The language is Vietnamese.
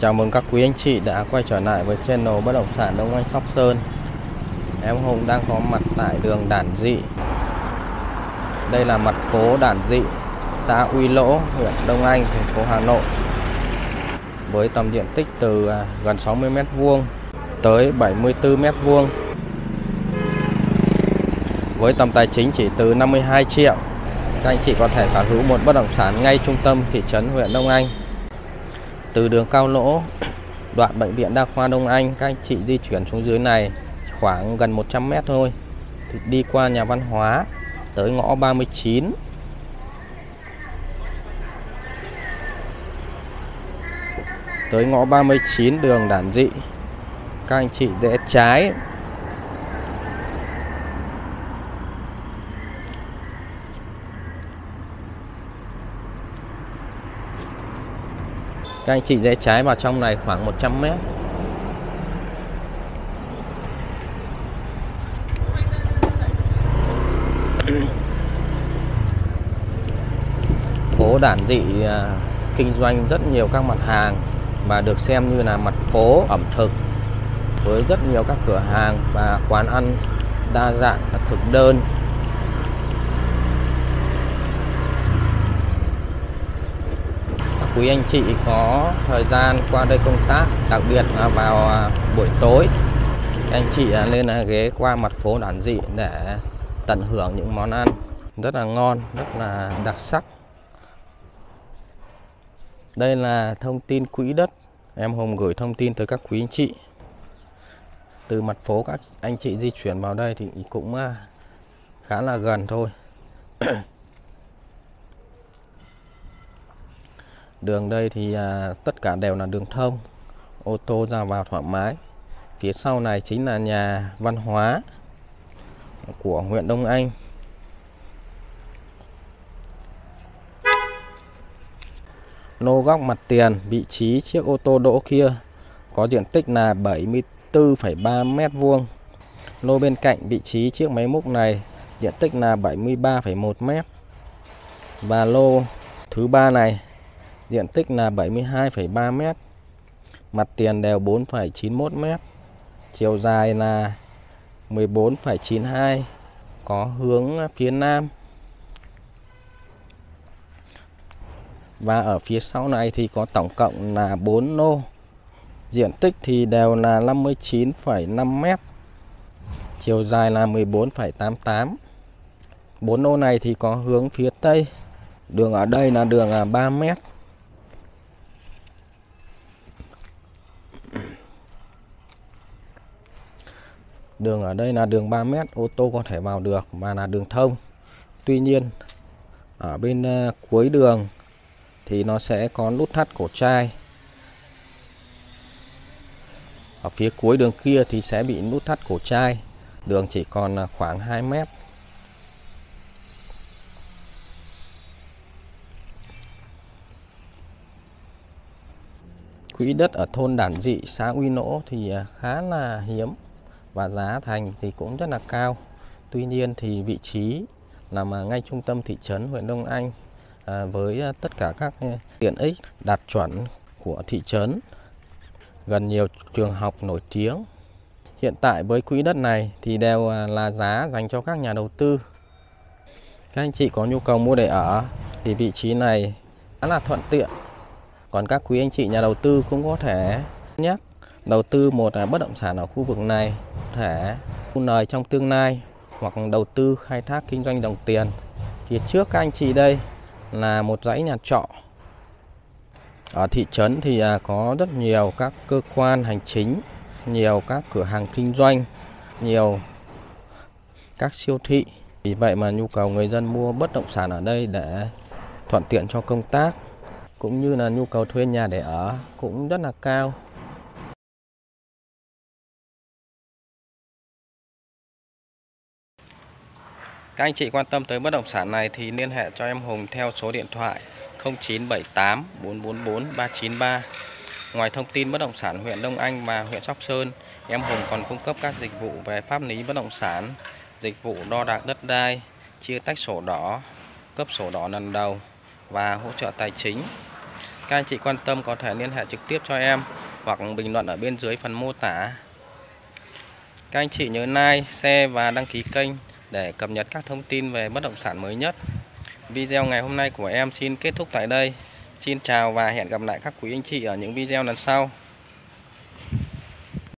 Chào mừng các quý anh chị đã quay trở lại với channel bất động sản Đông Anh Sóc Sơn. Em Hùng đang có mặt tại đường Đản Dị. Đây là mặt phố Đản Dị, xã Uy Lỗ, huyện Đông Anh, thành phố Hà Nội. Với tầm diện tích từ gần 60 m² tới 74 m². Với tầm tài chính chỉ từ 52 triệu, các anh chị có thể sở hữu một bất động sản ngay trung tâm thị trấn huyện Đông Anh. Từ đường Cao Lỗ, đoạn bệnh viện Đa khoa Đông Anh, các anh chị di chuyển xuống dưới này khoảng gần 100 m thôi thì đi qua nhà văn hóa tới ngõ 39. Tới ngõ 39 đường Đản Dị, các anh chị rẽ trái. Các anh chị rẽ trái vào trong này khoảng 100 m. Phố Đản Dị kinh doanh rất nhiều các mặt hàng và được xem như là mặt phố ẩm thực với rất nhiều các cửa hàng và quán ăn đa dạng thực đơn. Quý anh chị có thời gian qua đây công tác, đặc biệt là vào buổi tối, anh chị lên ghé qua mặt phố Đản Dị để tận hưởng những món ăn rất là ngon, rất là đặc sắc. Đây là thông tin quỹ đất em Hùng gửi thông tin tới các quý anh chị. Từ mặt phố các anh chị di chuyển vào đây thì cũng khá là gần thôi. Đường đây thì tất cả đều là đường thông, ô tô ra vào thoải mái. Phía sau này chính là nhà văn hóa của huyện Đông Anh. Lô góc mặt tiền, vị trí chiếc ô tô đỗ kia có diện tích là 74,3 m². Lô bên cạnh vị trí chiếc máy múc này diện tích là 73,1 m. Và lô thứ ba này diện tích là 72,3 m. Mặt tiền đều 4,91 m. Chiều dài là 14,92, có hướng phía nam. Và ở phía sau này thì có tổng cộng là 4 lô. Diện tích thì đều là 59,5 m. Chiều dài là 14,88. 4 lô này thì có hướng phía tây. Đường ở đây là đường 3 m. Đường ở đây là đường 3 m, ô tô có thể vào được và là đường thông. Tuy nhiên ở bên cuối đường thì nó sẽ có nút thắt cổ trai. Ở phía cuối đường kia thì sẽ bị nút thắt cổ trai. Đường chỉ còn khoảng 2 m. Quỹ đất ở thôn Đản Dị, xã Uy Lỗ thì khá là hiếm và giá thành thì cũng rất là cao. Tuy nhiên thì vị trí nằm ngay trung tâm thị trấn huyện Đông Anh với tất cả các tiện ích đạt chuẩn của thị trấn, gần nhiều trường học nổi tiếng. Hiện tại với quỹ đất này thì đều là giá dành cho các nhà đầu tư. Các anh chị có nhu cầu mua để ở thì vị trí này khá là thuận tiện. Còn các quý anh chị nhà đầu tư cũng có thể nhắc đầu tư một bất động sản ở khu vực này, có thể thu lời trong tương lai hoặc đầu tư khai thác kinh doanh đồng tiền. Phía trước các anh chị đây là một dãy nhà trọ. Ở thị trấn thì có rất nhiều các cơ quan hành chính, nhiều các cửa hàng kinh doanh, nhiều các siêu thị. Vì vậy mà nhu cầu người dân mua bất động sản ở đây để thuận tiện cho công tác cũng như là nhu cầu thuê nhà để ở cũng rất là cao. Các anh chị quan tâm tới bất động sản này thì liên hệ cho em Hùng theo số điện thoại 0978 444 393. Ngoài thông tin bất động sản huyện Đông Anh và huyện Sóc Sơn, em Hùng còn cung cấp các dịch vụ về pháp lý bất động sản, dịch vụ đo đạc đất đai, chia tách sổ đỏ, cấp sổ đỏ lần đầu và hỗ trợ tài chính. Các anh chị quan tâm có thể liên hệ trực tiếp cho em hoặc bình luận ở bên dưới phần mô tả. Các anh chị nhớ like, share và đăng ký kênh để cập nhật các thông tin về bất động sản mới nhất. Video ngày hôm nay của em xin kết thúc tại đây. Xin chào và hẹn gặp lại các quý anh chị ở những video lần sau.